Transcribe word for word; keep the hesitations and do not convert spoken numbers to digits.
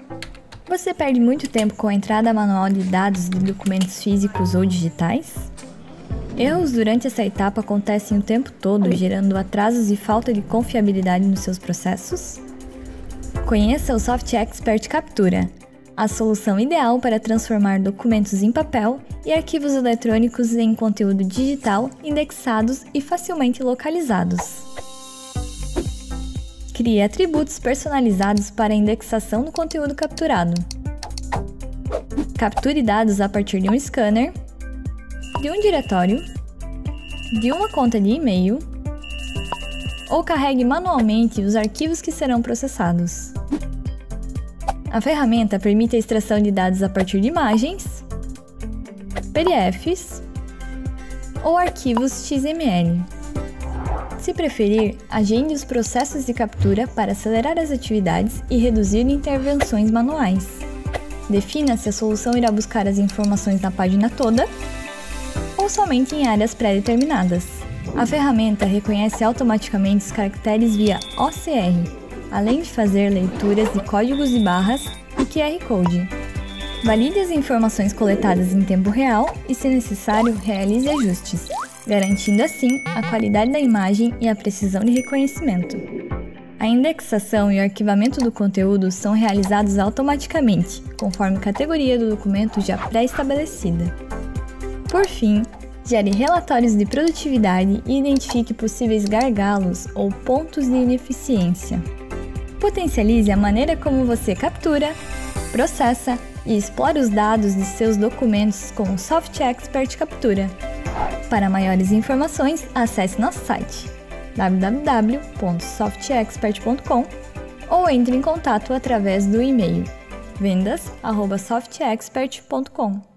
Você perde muito tempo com a entrada manual de dados de documentos físicos ou digitais? Erros durante essa etapa acontecem o tempo todo, gerando atrasos e falta de confiabilidade nos seus processos? Conheça o Soft Expert Captura, a solução ideal para transformar documentos em papel e arquivos eletrônicos em conteúdo digital, indexados e facilmente localizados. Crie atributos personalizados para a indexação do conteúdo capturado. Capture dados a partir de um scanner, de um diretório, de uma conta de e-mail, ou carregue manualmente os arquivos que serão processados. A ferramenta permite a extração de dados a partir de imagens, P D Fs ou arquivos X M L. Se preferir, agende os processos de captura para acelerar as atividades e reduzir intervenções manuais. Defina se a solução irá buscar as informações na página toda ou somente em áreas pré-determinadas. A ferramenta reconhece automaticamente os caracteres via O C R, além de fazer leituras de códigos de barras e Q R Code. Valide as informações coletadas em tempo real e, se necessário, realize ajustes, garantindo assim a qualidade da imagem e a precisão de reconhecimento. A indexação e o arquivamento do conteúdo são realizados automaticamente, conforme a categoria do documento já pré-estabelecida. Por fim, gere relatórios de produtividade e identifique possíveis gargalos ou pontos de ineficiência. Potencialize a maneira como você captura, processa e explora os dados de seus documentos com o Soft Expert Captura. Para maiores informações, acesse nosso site w w w ponto soft expert ponto com ou entre em contato através do e-mail vendas arroba soft expert ponto com.